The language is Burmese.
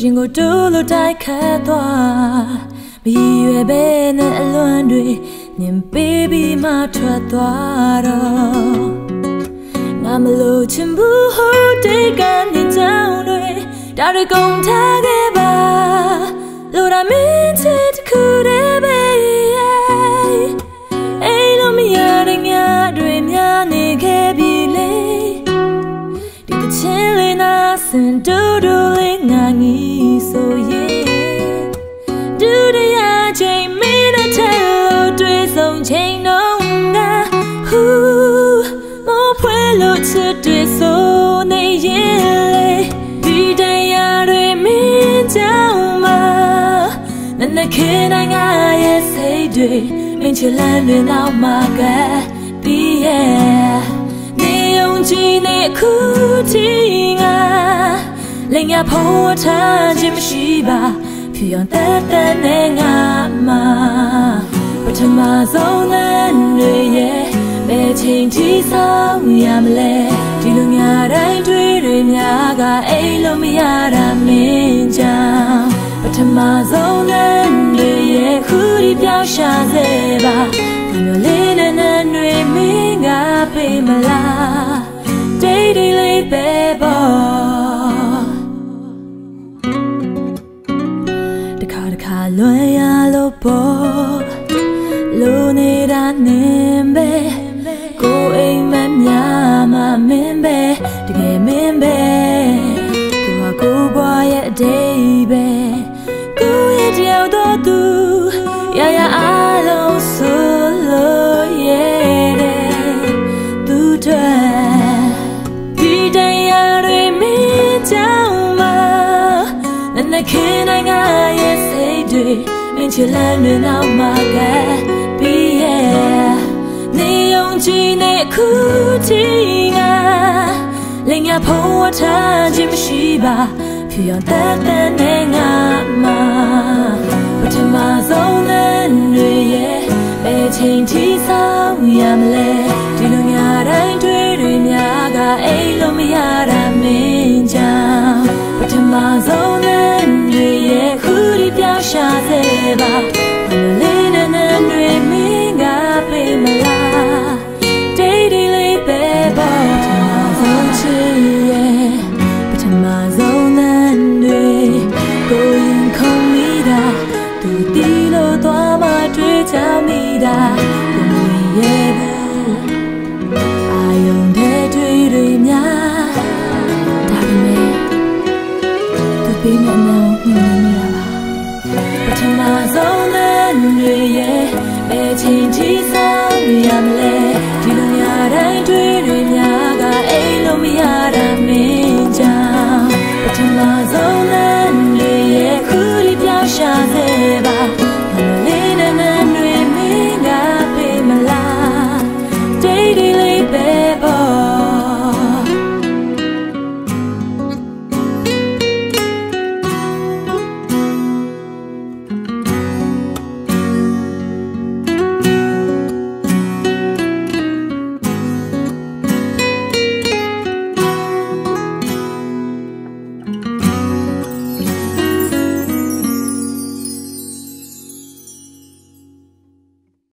ရင်ကိုတိုးလို့တိုက်ခတ်သွားမရည်ရွယ်ပဲနဲ့အလွန်တွေနင်ပေးပြီးမှထွက်သွားတော့ငါမလို့ချင်ဘူးဟိုတိတ်ကနေကြောင်းတွေဒါတွေကုန်ထားခဲ့ပါလို့ရမင်းချစ်တစ်ခုတည်းပဲအိမ်လုံးမရတဲ့ညတွေများနေခဲ့ပြီလေဒီတချင်းလေးနာစင်တူတူလေးငါငီဆိုရင်ဒူရရချိန်မင်းနဲ့ထဲလို့တွေ့ဆုံချိန်တော့ငါဟူးမိုးဖွယ်လို့ချစ်တွေ့ဆိုနေရင်လေဒီတရားတွေမင်းကြောင့်မနဲ့ခင်နိုင်ငါရဲ့စိတ်တွေမင်းချလန်းတွေနောက်မှာကပြီးရဲ့နေုံကြည့်နေခုတီငါလက်ငါဖို့ထားခြင်းမရှိပါဖြစ်အောင်တဲ့နဲ့ငါမှာပထမဆုံးနဲ့တွေရဲ့ဘယ်ချိန်ထိဆောင်ရမလဲဒီလိုများတိုင်းတွေများကအိမ်လို့မရတာမင်းကြောင့်ပထမဆုံးနဲ့တွေရဲ့ခုဒီပြောင်းရှာစေပါဒီလိုလေးနဲ့တွေမင်းကပေးမလားတိတ်တိတ်လေးပဲပေါ့တခါတခါလွယ်ရလို့ပေါ့လိုနေတာနေပဲကိုအိမ်မများမမင်းပဲတကယ်မင်းပဲသူဟာကိုဘွားရဲ့အတိတ်ပဲကိုရဲ့တယောက်တော့သူရရအားလုံးဆိုလို့ရဲ့သူတွေ့ဒီတရားတွေမင်းကြောင့်မနဲ့ခင်နိုင်ငါရဲ့စိတ်တွေမင်းချလန်းတွေနောက်မှာကပြီးရဲ့နေုံကြည့်နေခုတီငါလက်ငါဖို့ထားခြင်းမရှိပါဖြစ်အောင်တဲ့နဲ့ငါမှာပထမဆုံးနဲ့တွေရဲ့ဘယ်ချိန်ထိဆောင်ရမလဲဒီလိုများတိုင်းတွေများကအိမ်လို့မရတာမင်းကြောင့်ပထမဆုံးနဲ့တွေရဲ့ခုဒီပြောင်းရှာစေပါလေးနဲ့တွေမင်းကပေးမလားတိတ်တိတ်လေးပဲပေါ့ပထမဆုံးချစ်ရဲ့ပထမဆုံးနဲ့တွေကိုရင်ခုန်မိတာသူတီးလို့သွားမှတွေ့ကြမိတာကိုမရဲ့ဘူးအာယုံတဲ့တွေများဒါပေမဲ့သူပေးနေအောင်မြင်နေရပါပထမဆုံးနဲ့တွေရဲ့ဘယ်ချိန်ထိဆောင်ရမလဲဒီလိုများတိုင်းတွေများကအိမ်လို့မရတာမင်းကြောင့်ပထမဆုံးနဲ့